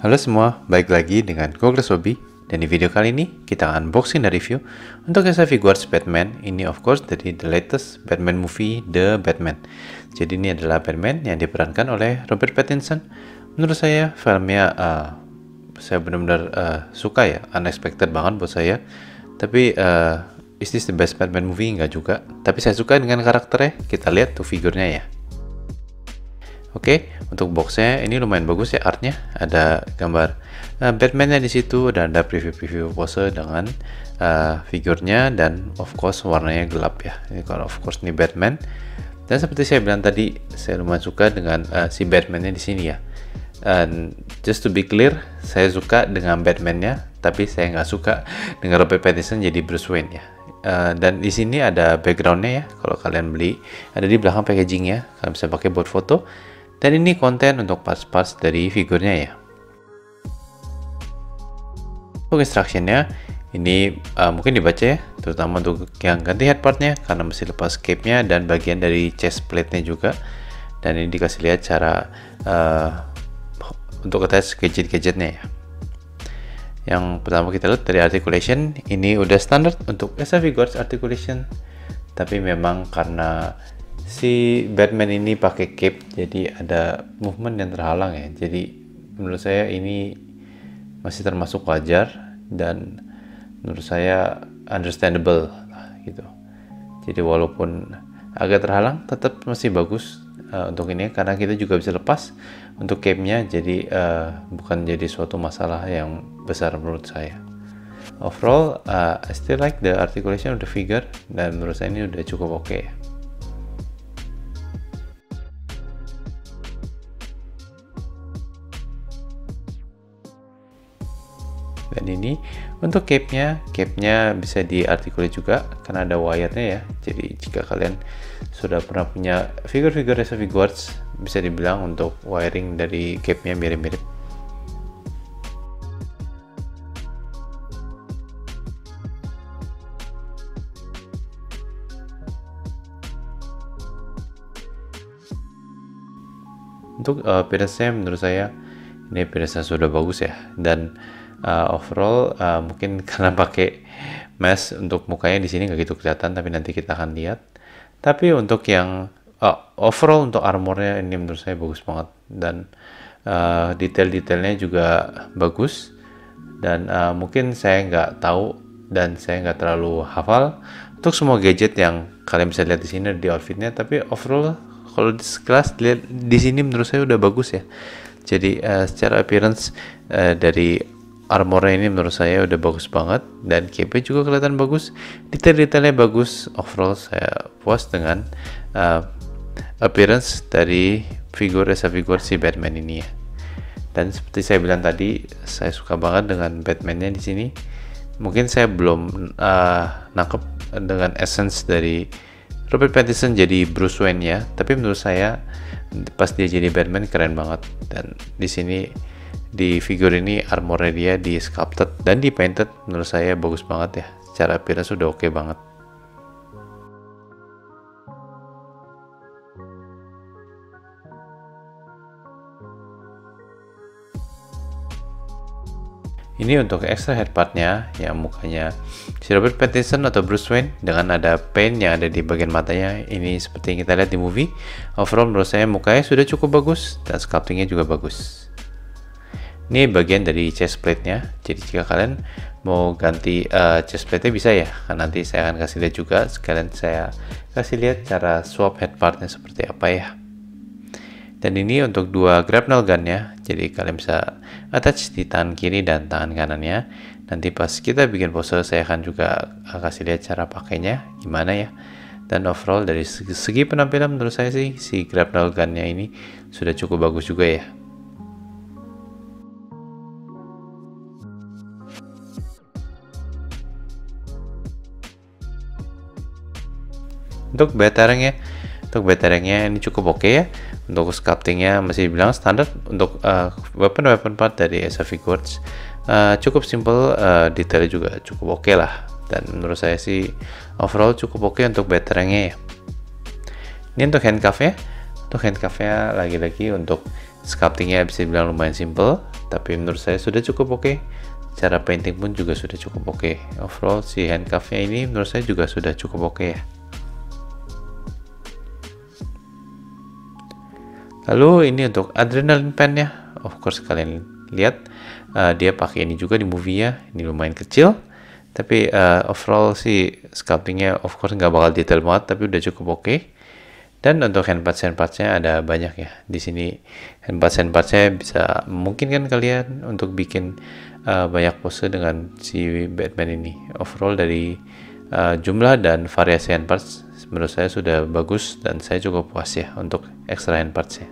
Halo semua, balik lagi dengan Gogles Hobby. Dan di video kali ini kita akan unboxing dan review untuk SF Figures Batman. Ini of course dari the latest Batman movie, The Batman. Jadi ini adalah Batman yang diperankan oleh Robert Pattinson. Menurut saya filmnya saya benar-benar suka ya, unexpected banget buat saya. Tapi is this the best Batman movie? Enggak juga. Tapi saya suka dengan karakternya. Kita lihat tuh figurnya ya. Oke, untuk boxnya ini lumayan bagus ya artnya. Ada gambar Batman-nya di situ dan ada preview pose dengan figurnya dan of course warnanya gelap ya. Ini kalau of course ini Batman. Dan seperti saya bilang tadi, saya lumayan suka dengan si Batman-nya di sini ya. And just to be clear, saya suka dengan Batman-nya, tapi saya nggak suka dengan Robert Pattinson jadi Bruce Wayne ya. Dan di sini ada background-nya ya. Kalau kalian beli, ada di belakang packaging-nya. Kalian bisa pakai buat foto. Dan ini konten untuk parts-parts dari figurnya ya. Untuk instruction-nya, ini mungkin dibaca ya, terutama untuk yang ganti head part-nya karena mesti lepas cape-nya dan bagian dari chest plate-nya juga. Dan ini dikasih lihat cara untuk attach gadget-gadgetnya ya. Yang pertama kita lihat dari articulation, ini udah standar untuk SF Figures articulation, tapi memang karena si Batman ini pakai cape, jadi ada movement yang terhalang ya. Jadi menurut saya ini masih termasuk wajar dan menurut saya understandable gitu. Jadi walaupun agak terhalang, tetap masih bagus untuk ini karena kita juga bisa lepas untuk cape-nya. Jadi bukan jadi suatu masalah yang besar menurut saya. Overall, I still like the articulation of the figure dan menurut saya ini udah cukup oke ya. Dan ini untuk cape-nya bisa diartikulate juga karena ada wire-nya ya. Jadi jika kalian sudah pernah punya figur-figur SF Figures, bisa dibilang untuk wiring dari cape-nya mirip-mirip. Untuk appearance-nya menurut saya ini appearance-nya sudah bagus ya. Dan overall mungkin karena pakai mask untuk mukanya di sini nggak gitu kelihatan, tapi nanti kita akan lihat. Tapi untuk yang overall untuk armornya ini menurut saya bagus banget dan detail-detailnya juga bagus. Dan mungkin saya nggak tahu dan saya nggak terlalu hafal untuk semua gadget yang kalian bisa lihat di sini di outfitnya, tapi overall kalau di sekelas di sini menurut saya udah bagus ya. Jadi secara appearance dari armornya ini menurut saya udah bagus banget dan cape juga kelihatan bagus, detail-detailnya bagus. Overall saya puas dengan appearance dari figur si Batman ini ya. Dan seperti saya bilang tadi, saya suka banget dengan Batman-nya di sini. Mungkin saya belum nangkep dengan essence dari Robert Pattinson jadi Bruce Wayne ya, tapi menurut saya pas dia jadi Batman keren banget. Dan di sini di figur ini armornya dia di sculpted dan di painted, menurut saya bagus banget ya. Secara appearance sudah oke banget. Ini untuk extra head partnya yang mukanya si Robert Pattinson atau Bruce Wayne dengan ada paint yang ada di bagian matanya. Ini seperti yang kita lihat di movie. Overall menurut saya mukanya sudah cukup bagus dan sculptingnya juga bagus. Ini bagian dari chest plate-nya. Jadi jika kalian mau ganti chest plate-nya bisa ya. Nanti saya akan kasih lihat juga. Sekalian saya kasih lihat cara swap head part-nya seperti apa ya. Dan ini untuk dua grapnel gun-nya. Jadi kalian bisa attach di tangan kiri dan tangan kanannya. Nanti pas kita bikin pose saya akan juga kasih lihat cara pakainya gimana ya. Dan overall dari segi penampilan menurut saya sih si grapnel gun-nya ini sudah cukup bagus juga ya. Untuk batarangnya ini cukup oke ya. Untuk sculptingnya masih bilang standar. Untuk weapon part dari SF Figures cukup simple, detailnya juga cukup oke lah. Dan menurut saya sih overall cukup oke untuk batarangnya ya. Ini untuk handcuff-nya. Untuk handcuff-nya lagi-lagi untuk Sculptingnya bisa dibilang lumayan simple, tapi menurut saya sudah cukup oke. Cara painting pun juga sudah cukup oke. Overall si handcuffnya ini menurut saya juga sudah cukup oke ya. Lalu ini untuk adrenaline pen-nya, of course kalian lihat dia pakai ini juga di movie ya. Ini lumayan kecil, tapi overall si sculptingnya of course nggak bakal detail banget, tapi udah cukup oke. Dan untuk handparts-nya ada banyak ya. Di sini handparts-nya bisa memungkinkan kalian untuk bikin banyak pose dengan si Batman ini. Overall dari jumlah dan variasi handparts menurut saya sudah bagus dan saya cukup puas ya untuk extra handparts-nya.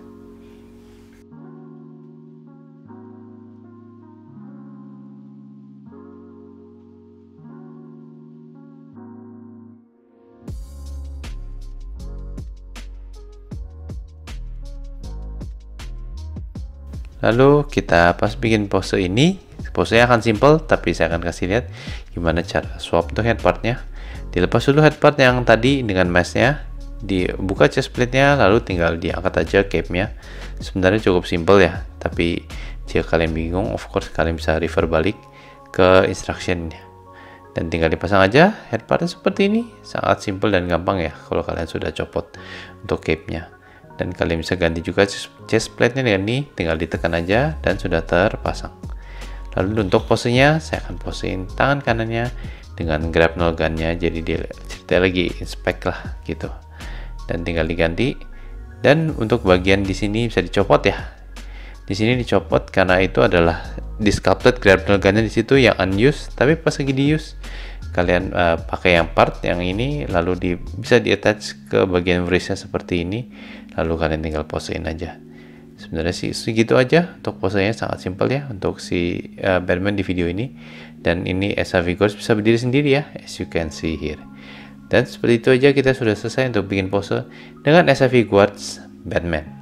Lalu kita pas bikin pose ini, posenya akan simple, tapi saya akan kasih lihat gimana cara swap untuk headpartnya. Dilepas dulu headpart yang tadi dengan masknya, dibuka chest plate-nya, lalu tinggal diangkat aja cape-nya. Sebenarnya cukup simple ya, tapi jika kalian bingung, of course kalian bisa refer balik ke instruction-nya. Dan tinggal dipasang aja headpartnya seperti ini, sangat simple dan gampang ya kalau kalian sudah copot untuk cape-nya. Dan kalian bisa ganti juga chest plate-nya dengan ini, tinggal ditekan aja dan sudah terpasang. Lalu untuk posenya, saya akan posein tangan kanannya dengan grapnel gun-nya, jadi dia cerita lagi inspect lah gitu. Dan tinggal diganti. Dan untuk bagian di sini bisa dicopot ya. Di sini dicopot karena itu adalah disculpted grapnel gun-nya di situ yang unused, tapi pas lagi di-use kalian pakai yang part yang ini, lalu bisa di-attach ke bagian wrist-nya seperti ini, lalu kalian tinggal posein aja. Sebenarnya sih segitu aja untuk posenya, sangat simpel ya untuk si Batman di video ini. Dan ini Esa Vigors bisa berdiri sendiri ya, as you can see here. Dan seperti itu aja kita sudah selesai untuk bikin pose dengan Esa Vigors Batman.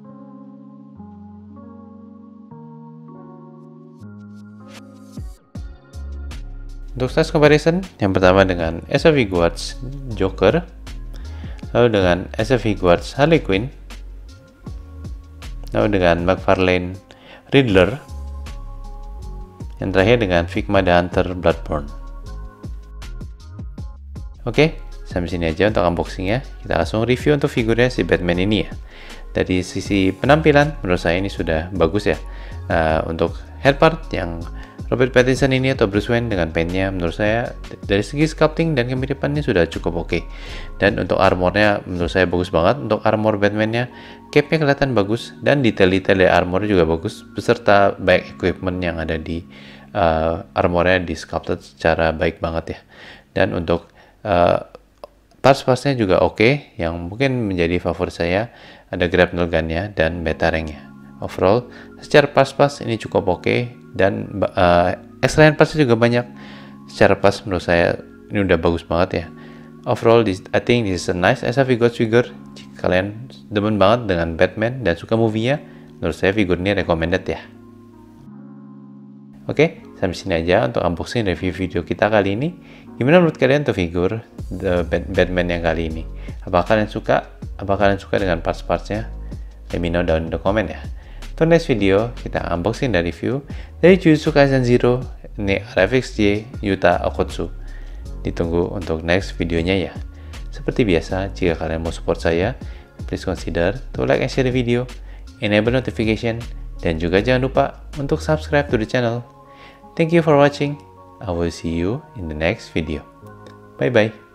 Untuk size comparison, yang pertama dengan Esa Vigors Joker, lalu dengan Esa Vigors Harley Quinn, lalu dengan McFarlane Riddler, yang terakhir dengan Figma the Hunter Bloodborne. Oke, sampai sini aja untuk unboxingnya. Kita langsung review untuk figurnya si Batman ini ya. Dari sisi penampilan, menurut saya ini sudah bagus ya. Untuk headpart yang Robert Pattinson ini atau Bruce Wayne dengan paintnya, menurut saya dari segi sculpting dan kemiripannya sudah cukup oke. Dan untuk armornya menurut saya bagus banget. Untuk armor Batman-nya, cape-nya kelihatan bagus dan detail-detail dari armornya juga bagus, beserta baik equipment yang ada di armornya di sculpted secara baik banget ya. Dan untuk parts-partsnya juga oke. Yang mungkin menjadi favorit saya ada grapnel gun-nya dan batarangnya. Overall secara parts ini cukup oke. Dan extra handparts-nya juga banyak. Secara pas menurut saya ini udah bagus banget ya. Overall I think this is a nice Esa Vigors figure. Jika kalian demen banget dengan Batman dan suka movie-nya, menurut saya figur ini recommended ya. Oke, sampai sini aja untuk unboxing review video kita kali ini. Gimana menurut kalian untuk figur Batman yang kali ini? Apakah kalian suka? Apakah kalian suka dengan parts-partsnya? Let me know down in the comment ya. Untuk next video, kita unboxing dan review dari Jujutsu Kaisen Zero, ini RFXJ Yuta Okkotsu. Ditunggu untuk next videonya ya. Seperti biasa, jika kalian mau support saya, please consider to like and share the video, enable notification, dan juga jangan lupa untuk subscribe to the channel. Thank you for watching. I will see you in the next video. Bye bye.